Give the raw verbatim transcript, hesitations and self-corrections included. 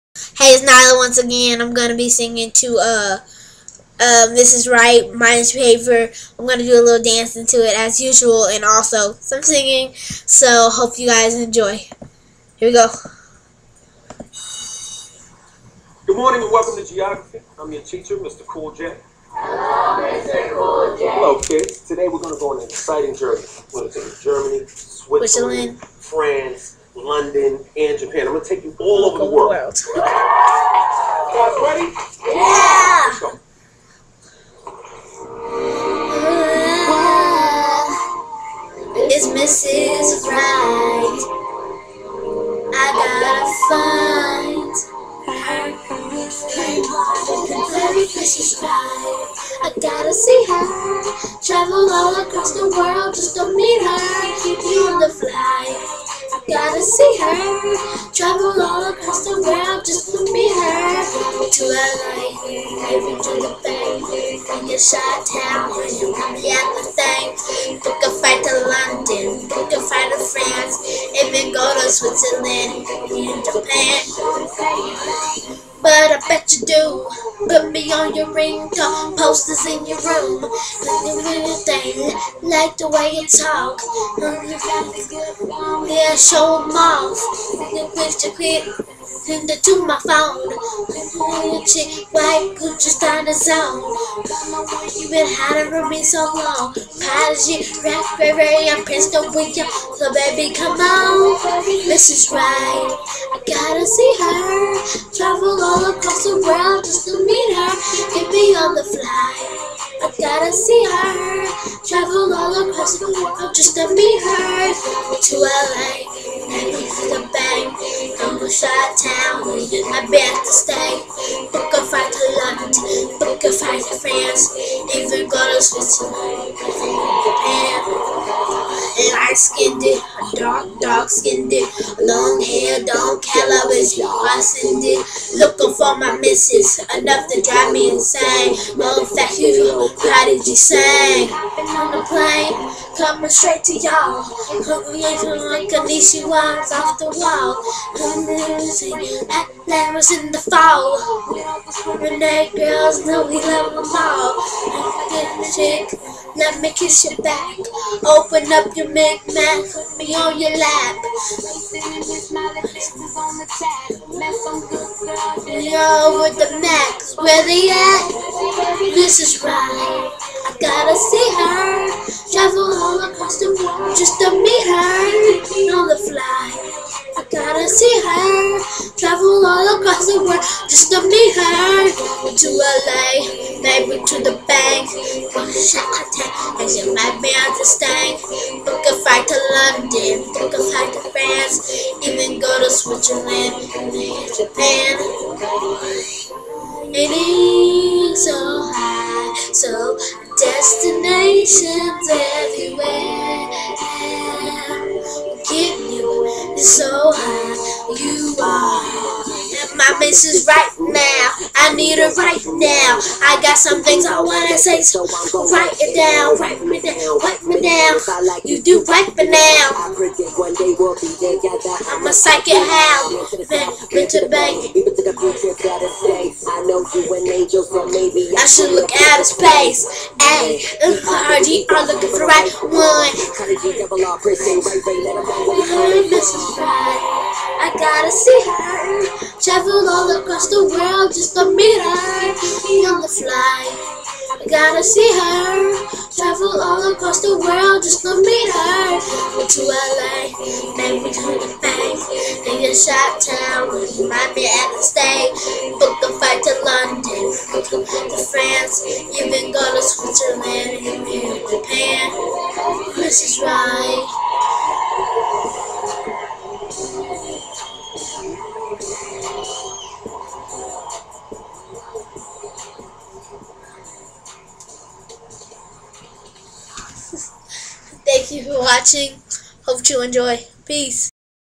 Hey, it's Nyla once again. I'm gonna be singing to uh uh missus Right, Mindless Behavior. I'm gonna do a little dancing to it as usual, and also some singing. So hope you guys enjoy. Here we go. Good morning and welcome to Geography. I'm your teacher, Mister Cool J. Hello, Mister Cool J. Hello, kids. Today we're going to go on an exciting journey. We're going to take you to Germany, Switzerland, Switzerland, France, London, and Japan. I'm going to take you all over the over world. world. Guys ready? Yeah! Let's go. It's missus Right. I gotta find her. missus Right. I gotta see her. Travel all across the world just to meet her. Keep you on the fly. I gotta see her. Travel all across the world just to meet her. To L A, maybe to the Bay, in your shot town, where you want me at the thing. Book a flight to London, book a flight to France, even go to Switzerland and Japan. But I bet you do. Put me on your ringtone, posters in your room. Anything, like the way you talk. Yeah, show 'em off. The picture quick, send it to my phone. Chick, white, Gucci, stand the zone. You been hiding from me so long. Prodigy, raspberry, I'm pissed off with you. So baby, come on, missus Right. I gotta see her. Travel all across the world just to meet her. Get me on the fly. I gotta see her. Travel all across the world just to meet her. To L A, maybe to the bank. From the shot town, where you might be at to stay. Book a flight to London, book a flight to France, even go to Switzerland, Japan. Light skinned it, dark, dark skinned it, long hair, don't care it's I send it. Looking for my missus, enough to drive me insane. More fact, you, how did you sing? Been on the plane, coming straight to y'all. Hungry like a niche was off the wall. That was in the fall. Renee girls know we love them all. Chick, let me kiss your back. Open up your Mac, put me on your lap. Yo, with the Macs, where they at? missus Right. I gotta see her. Travel all across the world just to meet her. On the fly. I gotta see her. Travel all across the world just to meet her. To L A, maybe to the bank. One shot attack, and you might be on the stank. Book a flight to London, book a flight to France, even go to Switzerland and Japan. Aiming so high, so destinations everywhere. Getting you so high, you are. And my missus Right now, I need her right now. I got some things I wanna say, so write it down, write me down, write me down. You do write me now. I'm a psychic hound, winter bank. I should look out of space. Ay, R G are looking for the right one. missus Right. I gotta see her. Travel all across the world just to meet her. Be on the fly. I gotta see her. Travel all across the world just to meet her. To L A, maybe to the bank. In your shot town, where you might be at the stay. Book a flight to London, to France, even go to Switzerland and Japan. missus Right. Thank you for watching. Hope you enjoy. Peace.